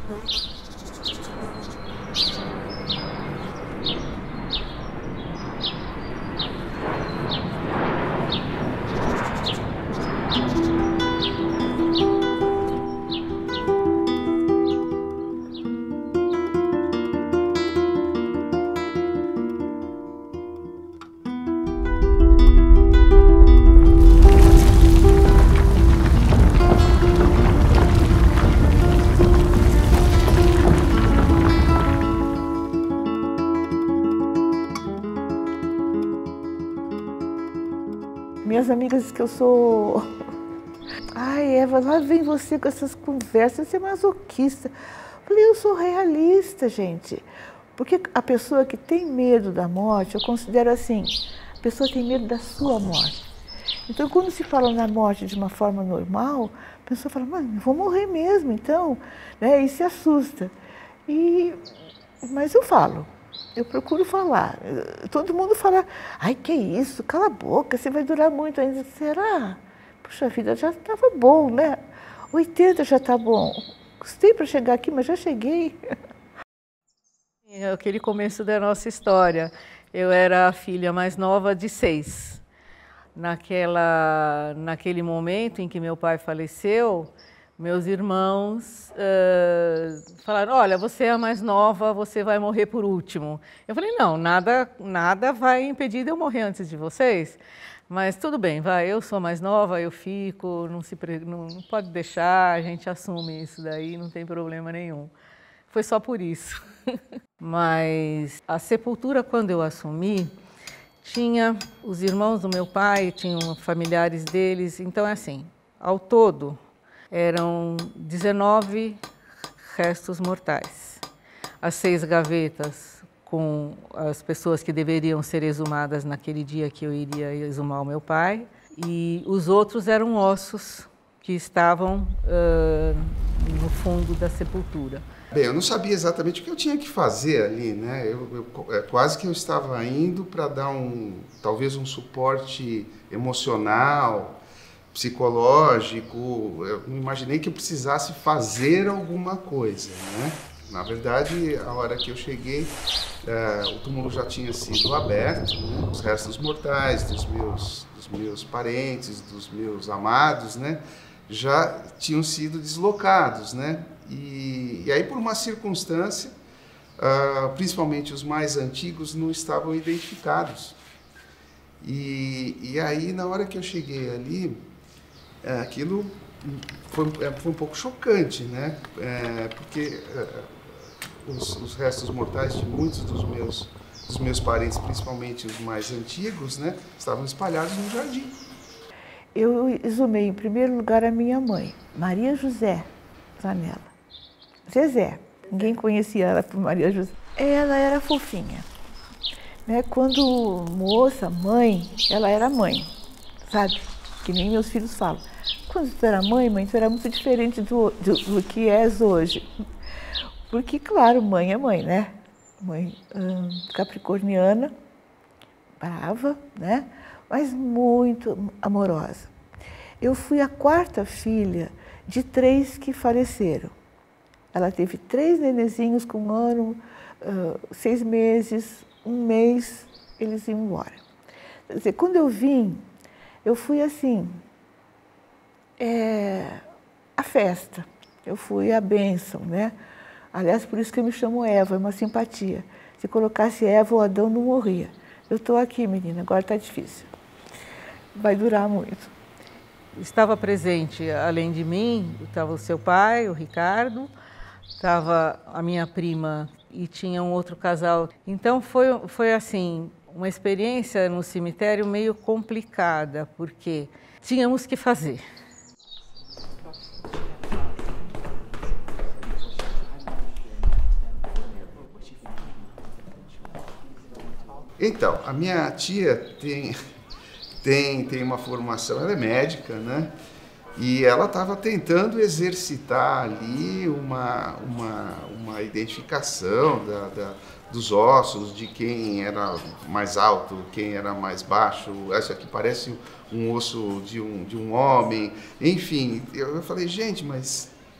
Minhas amigas dizem que eu sou... Ai, Eva, lá vem você com essas conversas, você é masoquista. Eu falei, eu sou realista, gente. Porque a pessoa que tem medo da morte, eu considero assim, a pessoa tem medo da sua morte. Então, quando se fala na morte de uma forma normal, a pessoa fala, mano, eu vou morrer mesmo, então, né? E se assusta. Mas eu falo. Eu procuro falar. Todo mundo fala, ai, que isso, cala a boca, você vai durar muito ainda. Será? Puxa vida, já estava bom, né? 80 já está bom. Custei para chegar aqui, mas já cheguei. É aquele começo da nossa história. Eu era a filha mais nova de 6. Naquele momento em que meu pai faleceu, meus irmãos falaram, olha, você é a mais nova, você vai morrer por último. Eu falei, não, nada vai impedir de eu morrer antes de vocês. Mas tudo bem, vai, eu sou a mais nova, eu fico, não pode deixar, a gente assume isso daí, não tem problema nenhum. Foi só por isso. Mas a sepultura, quando eu assumi, tinha os irmãos do meu pai, tinham familiares deles, então é assim, ao todo, eram 19 restos mortais. As 6 gavetas com as pessoas que deveriam ser exumadas naquele dia que eu iria exumar o meu pai. E os outros eram ossos que estavam no fundo da sepultura. Bem, eu não sabia exatamente o que eu tinha que fazer ali, né? Quase que eu estava indo para dar talvez um suporte emocional, psicológico. Eu não imaginei que eu precisasse fazer alguma coisa, né? Na verdade, a hora que eu cheguei, o túmulo já tinha sido aberto, né? Os restos mortais dos meus parentes, dos meus amados, né? Já tinham sido deslocados, né? E aí, por uma circunstância, principalmente os mais antigos, não estavam identificados. E aí, na hora que eu cheguei ali, aquilo foi um pouco chocante, né? Porque os restos mortais de muitos dos meus parentes, principalmente os mais antigos, né, estavam espalhados no jardim. Eu exumei, em primeiro lugar, a minha mãe, Maria José Zanella. Zezé, ninguém conhecia ela por Maria José. Ela era fofinha. Né? Quando moça, mãe, ela era mãe, sabe? Que nem meus filhos falam. Quando tu era mãe, tu era muito diferente do que és hoje. Porque, claro, mãe é mãe, né? Mãe capricorniana, brava, né? Mas muito amorosa. Eu fui a 4ª filha de 3 que faleceram. Ela teve 3 nenezinhos com 1 ano, 6 meses, 1 mês, eles iam embora. Quer dizer, quando eu vim, eu fui assim, a festa, eu fui a bênção, né? Aliás, por isso que eu me chamo Eva, é uma simpatia. Se colocasse Eva, o Adão não morria. Eu estou aqui, menina, agora está difícil. Vai durar muito. Estava presente, além de mim, estava o seu pai, o Ricardo, estava a minha prima e tinha um outro casal. Então foi assim, uma experiência no cemitério meio complicada, porque tínhamos que fazer. Então, a minha tia tem uma formação, ela é médica, né? E ela estava tentando exercitar ali uma identificação dos ossos, de quem era mais alto, quem era mais baixo. Essa aqui parece um osso de um homem. Enfim, eu falei, gente, mas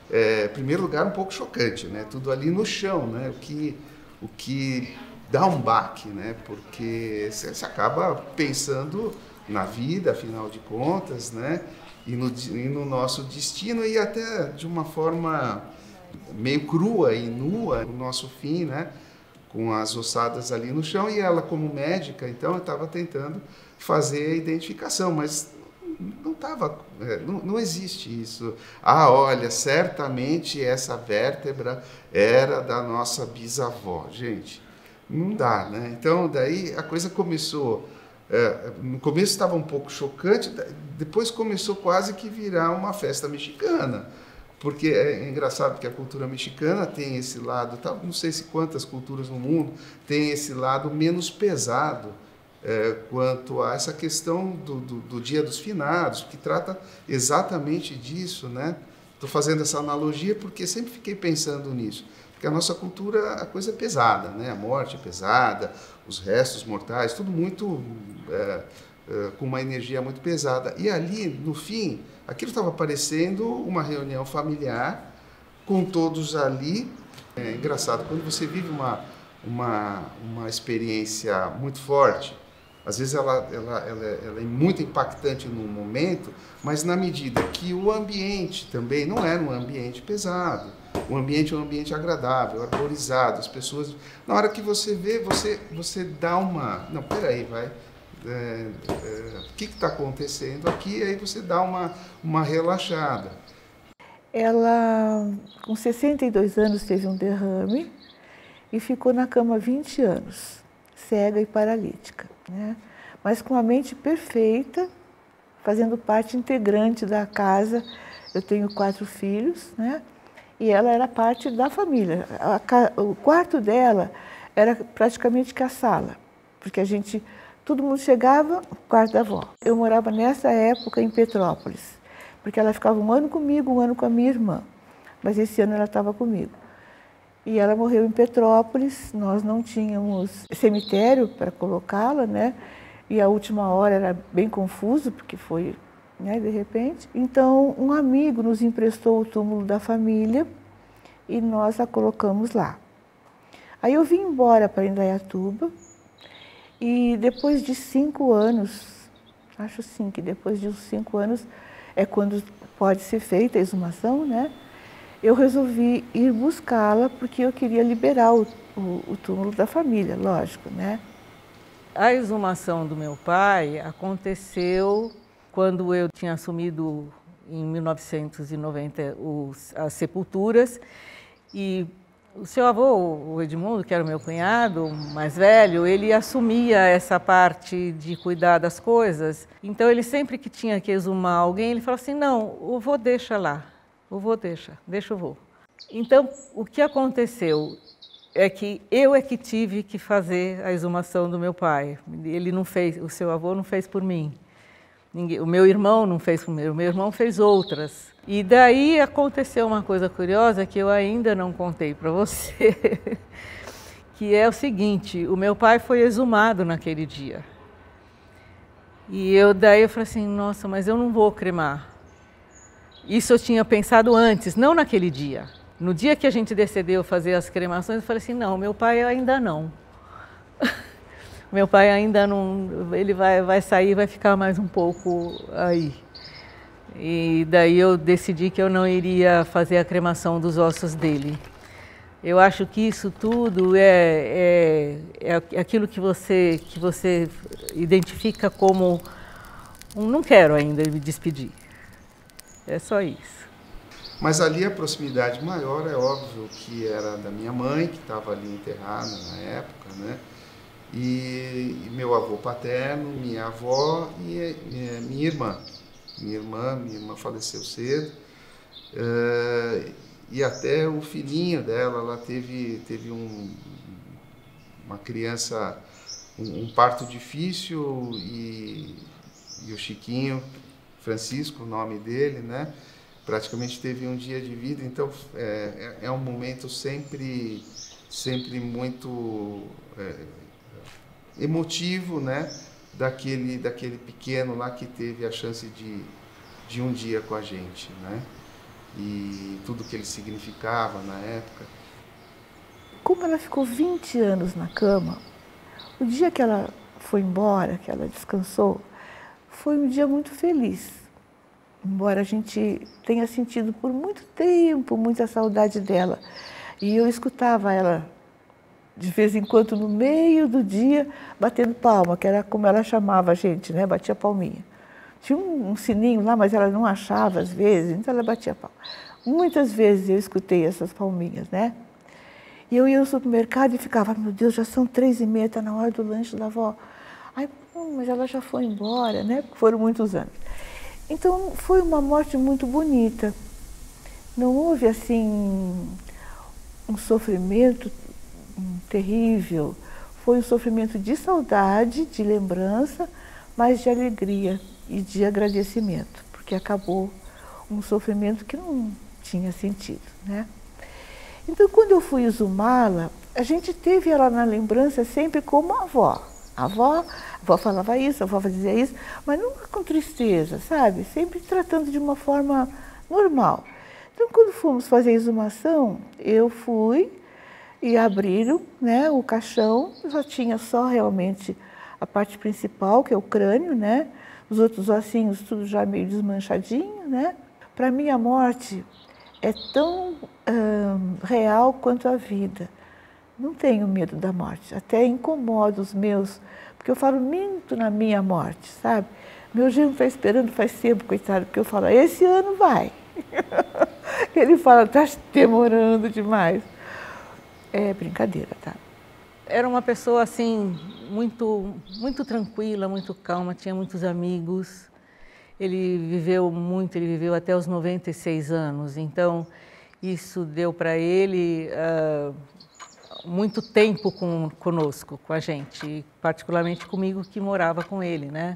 em primeiro lugar, um pouco chocante, né? Tudo ali no chão, né? O que dá um baque, né? Porque você acaba pensando na vida, afinal de contas, né? E no nosso destino, e até de uma forma meio crua e nua, o nosso fim, né? Com as ossadas ali no chão, e ela como médica, então eu estava tentando fazer a identificação, mas não estava, não existe isso. Ah, olha, certamente essa vértebra era da nossa bisavó. Gente, não dá, né? Então, daí a coisa começou, no começo estava um pouco chocante, depois começou quase que virar uma festa mexicana, porque é engraçado que a cultura mexicana tem esse lado, não sei se quantas culturas no mundo tem esse lado menos pesado, quanto a essa questão do Dia dos Finados, que trata exatamente disso, né? Estou fazendo essa analogia porque sempre fiquei pensando nisso, porque a nossa cultura, a coisa é pesada, né? A morte é pesada, os restos mortais, tudo muito com uma energia muito pesada. E ali, no fim, aquilo estava parecendo uma reunião familiar, com todos ali. É engraçado, quando você vive uma experiência muito forte, às vezes ela é muito impactante no momento, mas na medida que o ambiente também não era um ambiente pesado, o ambiente é um ambiente agradável, arborizado, as pessoas... Na hora que você vê, você dá uma... Não, peraí, vai... o que está acontecendo aqui? Aí você dá uma relaxada. Ela, com 62 anos, teve um derrame e ficou na cama 20 anos, cega e paralítica, né? Mas com a mente perfeita, fazendo parte integrante da casa. Eu tenho 4 filhos, né? E ela era parte da família. O quarto dela era praticamente que a sala, porque todo mundo chegava no quarto da avó. Eu morava nessa época em Petrópolis, porque ela ficava um ano comigo, um ano com a minha irmã. Mas esse ano ela estava comigo. E ela morreu em Petrópolis, nós não tínhamos cemitério para colocá-la, né? E a última hora era bem confuso, porque foi, né, de repente. Então, um amigo nos emprestou o túmulo da família e nós a colocamos lá. Aí eu vim embora para Indaiatuba e depois de 5 anos, acho sim que depois de uns 5 anos é quando pode ser feita a exumação, né? Eu resolvi ir buscá-la porque eu queria liberar o túmulo da família, lógico, né? A exumação do meu pai aconteceu quando eu tinha assumido, em 1990, as sepulturas, e o seu avô, o Edmundo, que era o meu cunhado mais velho, ele assumia essa parte de cuidar das coisas. Então, ele sempre que tinha que exumar alguém, ele falava assim, não, o vô deixa lá, o vô deixa o vô. Então, o que aconteceu é que eu é que tive que fazer a exumação do meu pai. Ele não fez, o seu avô não fez por mim. O meu irmão não fez por mim, o meu irmão fez outras. E daí aconteceu uma coisa curiosa que eu ainda não contei para você, que é o seguinte, o meu pai foi exumado naquele dia. E daí eu falei assim, nossa, mas eu não vou cremar. Isso eu tinha pensado antes, não naquele dia. No dia que a gente decidiu fazer as cremações, eu falei assim, não, meu pai ainda não. Meu pai ainda não, ele vai sair, vai ficar mais um pouco aí. E daí eu decidi que eu não iria fazer a cremação dos ossos dele. Eu acho que isso tudo é aquilo que você identifica como não quero ainda me despedir. É só isso. Mas ali a proximidade maior é óbvio que era da minha mãe, que estava ali enterrada na época, né? E meu avô paterno, minha avó e minha irmã. Minha irmã faleceu cedo. E até o filhinho dela, ela teve uma criança, um parto difícil, e o Chiquinho, Francisco, o nome dele, né? Praticamente teve um dia de vida, então é um momento sempre muito emotivo, né? Daquele pequeno lá que teve a chance de um dia com a gente, né? e tudo que ele significava na época. Como ela ficou 20 anos na cama, o dia que ela foi embora, que ela descansou, foi um dia muito feliz. Embora a gente tenha sentido por muito tempo muita saudade dela. E eu escutava ela, de vez em quando, no meio do dia, batendo palma, que era como ela chamava a gente, né? Batia palminha. Tinha um sininho lá, mas ela não achava às vezes, então ela batia palma. Muitas vezes eu escutei essas palminhas, né? E eu ia ao supermercado e ficava, meu Deus, já são 3h30, está na hora do lanche da avó. Ai, mas ela já foi embora, né? Foram muitos anos. Então, foi uma morte muito bonita. Não houve, assim, um sofrimento terrível. Foi um sofrimento de saudade, de lembrança, mas de alegria e de agradecimento, porque acabou um sofrimento que não tinha sentido, né? Então, quando eu fui exumá-la, a gente teve ela na lembrança sempre como avó. A avó falava isso, a avó dizia isso, mas nunca com tristeza, sabe? Sempre tratando de uma forma normal. Então, quando fomos fazer a exumação, eu fui e abriram, né, o caixão, já tinha só realmente a parte principal, que é o crânio, né? Os outros ossinhos tudo já meio desmanchadinho, né? Para mim, a morte é tão real quanto a vida. Não tenho medo da morte, até incomodo os meus, porque eu falo muito na minha morte, sabe? Meu genro está esperando faz tempo, coitado, porque eu falo, esse ano vai. Ele fala, está demorando demais. É brincadeira, tá? Era uma pessoa, assim, muito tranquila, muito calma, tinha muitos amigos. Ele viveu até os 96 anos, então isso deu para ele muito tempo conosco, com a gente, particularmente comigo que morava com ele, né?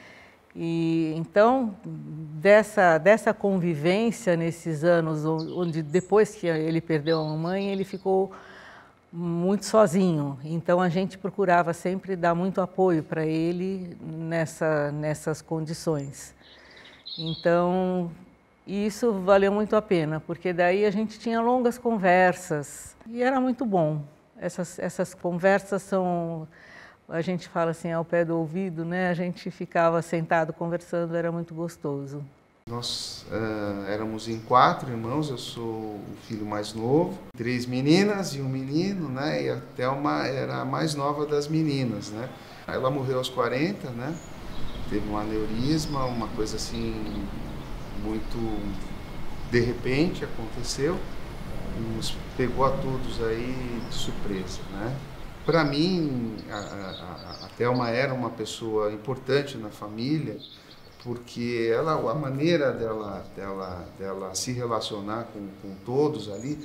E então, dessa convivência nesses anos, onde depois que ele perdeu a mamãe, ele ficou muito sozinho. Então, a gente procurava sempre dar muito apoio para ele nessas condições. Então, isso valeu muito a pena, porque daí a gente tinha longas conversas e era muito bom. Essas conversas são, a gente fala assim, ao pé do ouvido, né? A gente ficava sentado conversando, era muito gostoso. Nós éramos em 4 irmãos, eu sou o filho mais novo, 3 meninas e um menino, né? E a Thelma era a mais nova das meninas, né? Ela morreu aos 40, né? Teve um aneurisma, uma coisa assim, muito de repente aconteceu, e nos pegou a todos aí de surpresa, né? Para mim, a Thelma era uma pessoa importante na família, porque a maneira dela se relacionar com todos ali,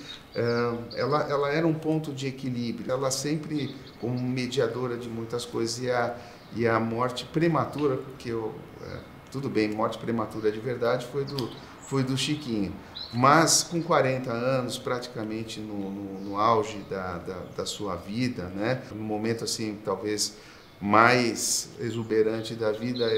ela era um ponto de equilíbrio. Ela sempre, como mediadora de muitas coisas, e a morte prematura, porque tudo bem, morte prematura de verdade foi do Chiquinho, mas com 40 anos, praticamente no auge da sua vida, né? No momento assim, talvez mais exuberante da vida,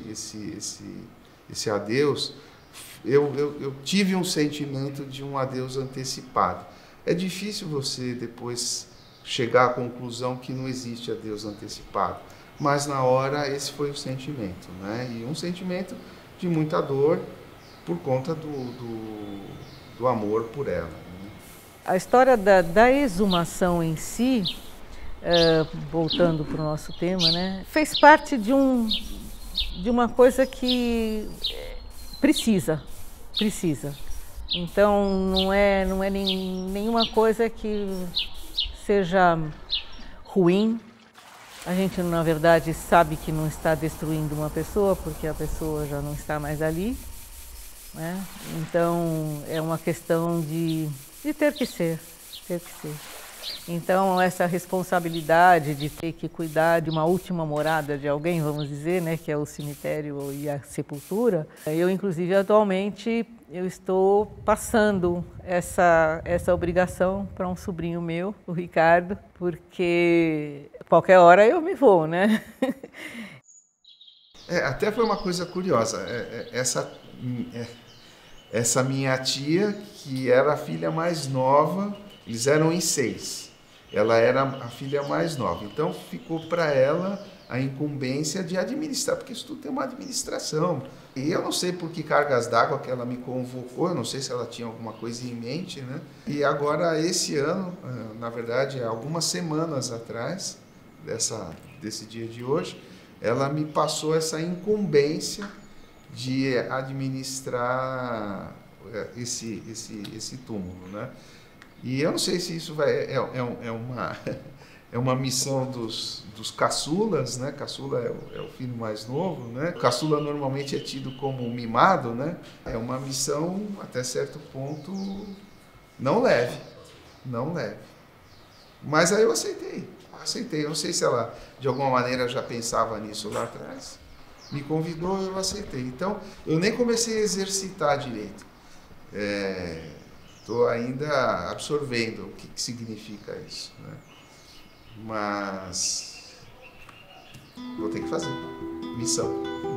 esse adeus, eu tive um sentimento de um adeus antecipado. É difícil você depois chegar à conclusão que não existe adeus antecipado, mas na hora esse foi o sentimento, né? E um sentimento de muita dor por conta do amor por ela, né? A história da exumação em si, voltando para o nosso tema, né, fez parte de uma coisa que precisa. Então, não é nenhuma coisa que seja ruim. A gente, na verdade, sabe que não está destruindo uma pessoa, porque a pessoa já não está mais ali, né? Então, é uma questão de ter que ser. Então, essa responsabilidade de ter que cuidar de uma última morada de alguém, vamos dizer, né, que é o cemitério e a sepultura, eu, inclusive, atualmente, eu estou passando essa obrigação para um sobrinho meu, o Ricardo, porque qualquer hora eu me vou, né? Até foi uma coisa curiosa, essa minha tia, que era a filha mais nova, eles eram em 6. Ela era a filha mais nova. Então ficou para ela a incumbência de administrar, porque isso tudo tem uma administração. E eu não sei por que cargas d'água que ela me convocou, eu não sei se ela tinha alguma coisa em mente, né? E agora, esse ano, na verdade, algumas semanas atrás, desse dia de hoje, ela me passou essa incumbência de administrar esse túmulo, né? E eu não sei se isso é uma missão dos caçulas, né? Caçula é o filho mais novo, né? Caçula normalmente é tido como mimado, né? É uma missão, até certo ponto, não leve. Mas aí eu aceitei. Eu não sei se ela, de alguma maneira, já pensava nisso lá atrás. Me convidou, eu aceitei. Então, eu nem comecei a exercitar direito. Estou ainda absorvendo o que significa isso, né? Mas vou ter que fazer. Missão.